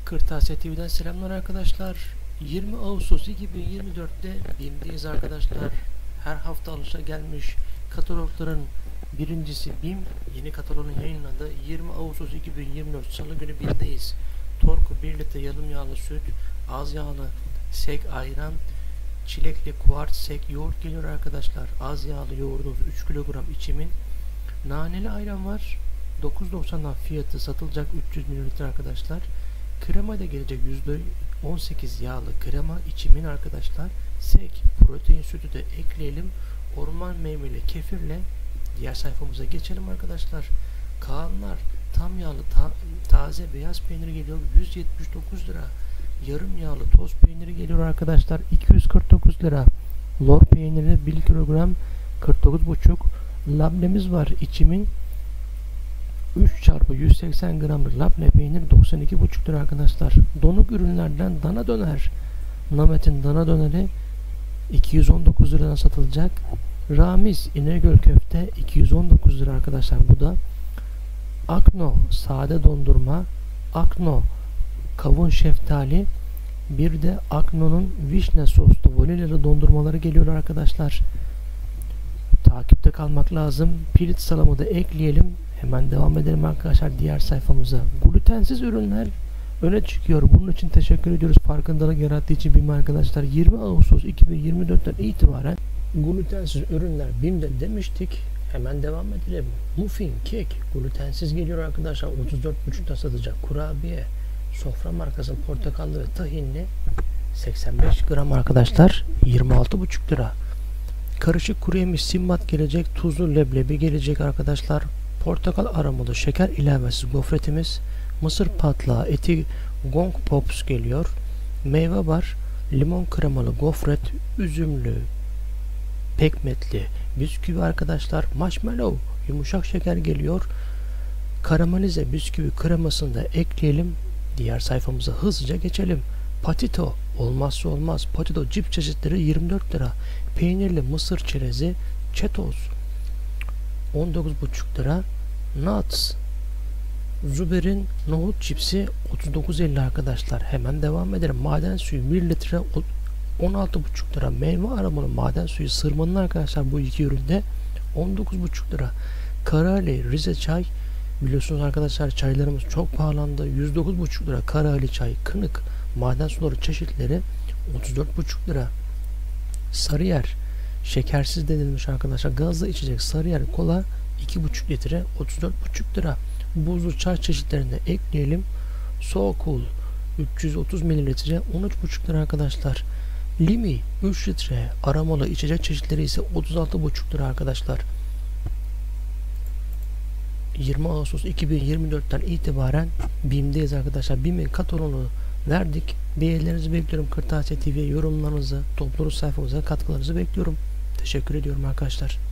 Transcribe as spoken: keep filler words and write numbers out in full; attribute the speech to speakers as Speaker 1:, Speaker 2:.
Speaker 1: Kırtasiye T V'den selamlar arkadaşlar. yirmi Ağustos iki bin yirmi dört'te BİM'deyiz arkadaşlar. Her hafta alışagelmiş katalogların birincisi BİM yeni kataloğunu yayınladı. yirmi Ağustos iki bin yirmi dört Salı günü BİM'deyiz. Torku bir litre yarım yağlı süt, az yağlı sek ayran, çilekli kuart sek yoğurt geliyor arkadaşlar. Az yağlı yoğurdumuz üç kilogram içimin. Naneli ayran var. dokuz doksandan fiyatı satılacak üç yüz mililitre arkadaşlar. Krema da gelecek yüzde on sekiz yağlı krema içimin arkadaşlar. Sek protein sütü de ekleyelim. Orman meyveli kefirle diğer sayfamıza geçelim arkadaşlar. Kaanlar tam yağlı ta taze beyaz peynir geliyor yüz yetmiş dokuz lira. Yarım yağlı toz peyniri geliyor arkadaşlar iki yüz kırk dokuz lira. Lor peyniri bir kilogram kırk dokuz buçuk. Labnemiz var içimin üç çarpı yüz seksen gramlık labne peynir doksan iki buçuk lira arkadaşlar. Donuk ürünlerden dana döner. Namet'in dana döneri iki yüz on dokuz liradan satılacak. Ramiz İnegöl köfte iki yüz on dokuz lira arkadaşlar bu da. Akno sade dondurma, Akno kavun şeftali, bir de Akno'nun vişne soslu vanilyalı dondurmaları geliyor arkadaşlar. Takipte kalmak lazım. Pirinç salamı da ekleyelim. Hemen devam edelim arkadaşlar diğer sayfamıza. Glutensiz ürünler öne çıkıyor. Bunun için teşekkür ediyoruz. Farkındalık yarattığı için BİM arkadaşlar. yirmi Ağustos iki bin yirmi dört'ten itibaren glutensiz ürünler BİM'de demiştik. Hemen devam edelim. Muffin, kek glutensiz geliyor arkadaşlar. otuz dört buçuk'ta satacak. Kurabiye, sofra markası portakallı ve tahinli seksen beş gram arkadaşlar. yirmi altı buçuk lira. Karışık kuru yemiş simmat gelecek. Tuzlu leblebi gelecek arkadaşlar. Portakal aromalı şeker ilavesiz gofretimiz, mısır patlağı eti gong pops geliyor. Meyve var, limon kremalı gofret, üzümlü, pekmetli bisküvi arkadaşlar. Marshmallow yumuşak şeker geliyor. Karamelize bisküvi kremasını da ekleyelim. Diğer sayfamıza hızlıca geçelim. Patito olmazsa olmaz. Patito cip çeşitleri yirmi dört lira. Peynirli mısır çerezi Cheetos on dokuz buçuk lira. Nuts Zuber'in nohut cipsi otuz dokuz elli arkadaşlar. Hemen devam edelim. Maden suyu bir litre on altı buçuk lira. Meyve aromalı maden suyu sırmanın arkadaşlar bu iki üründe on dokuz buçuk lira. Karali Rize çay biliyorsunuz arkadaşlar çaylarımız çok pahalandı. yüz dokuz buçuk lira. Karali çay, kınık, maden suları çeşitleri otuz dört buçuk lira. Sarıyer şekersiz denilmiş arkadaşlar. Gazlı içecek Sarıyer kola iki buçuk litre otuz dört buçuk lira. Buzlu çay çeşitlerini de ekleyelim. So Cool üç yüz otuz mililitre on üç buçuk lira arkadaşlar. Limi üç litre aromalı içecek çeşitleri ise otuz altı buçuk lira arkadaşlar. yirmi Ağustos iki bin yirmi dört'ten itibaren BİM'deyiz arkadaşlar. BİM'in kataloğunu verdik. Beğenilerinizi bekliyorum. Kırtasiye T V yorumlarınızı, topluluk sayfamıza katkılarınızı bekliyorum. Teşekkür ediyorum arkadaşlar.